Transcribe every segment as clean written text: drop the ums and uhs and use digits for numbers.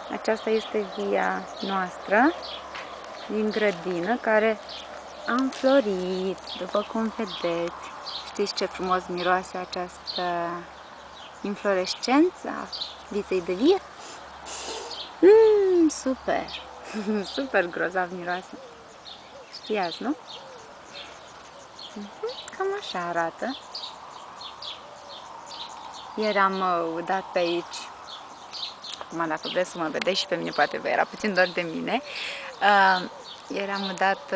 Aceasta este via noastră din grădină, care a înflorit, după cum vedeți. Știți ce frumos miroase această inflorescență a viței de vie? Super! Super grozav miroase. Știați, nu? Cam așa arată. Ieri am dat pe aici, acum dacă vreți să mă vedeți și pe mine, poate vă era puțin doar de mine, ieri am dat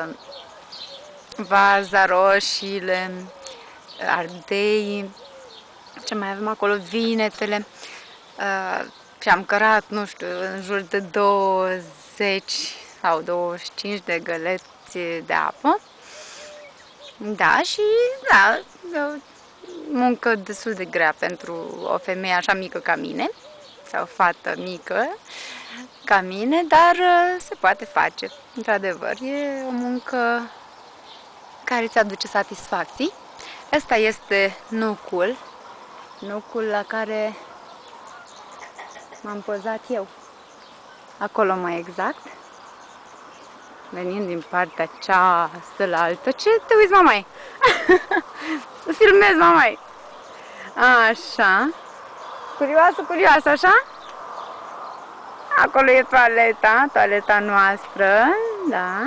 varza, roșiile, ardei, ce mai avem acolo, vinetele, și am cărat, nu știu, în jur de 20 sau 25 de găleți de apă. Da, și da, o muncă destul de grea pentru o femeie așa mică ca mine, sau o fată mică ca mine, dar se poate face. Într-adevăr, e o muncă care îți aduce satisfacții. Ăsta este nucul la care m-am pozat eu. Acolo mai exact. Venind din partea cealaltă la altă. Ce te uiți, mamai? Filmez, mamai. Așa. Curioasă, așa? Acolo e toaleta noastră, da.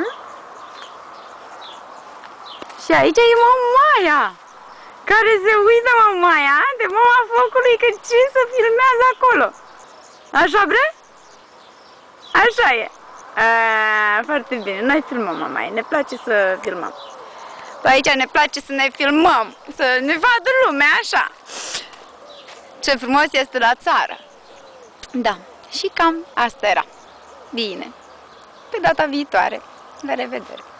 Și aici e mamaia, care se uită, mamaia, de mama focului, că ce să filmează acolo. Așa bre? Așa e. Foarte bine, noi filmăm, mamaia, ne place să filmăm. Pe aici ne place să ne filmăm, să ne vadă lumea, așa. Ce frumos este la țară. Da, și cam asta era. Bine. Pe data viitoare. La revedere!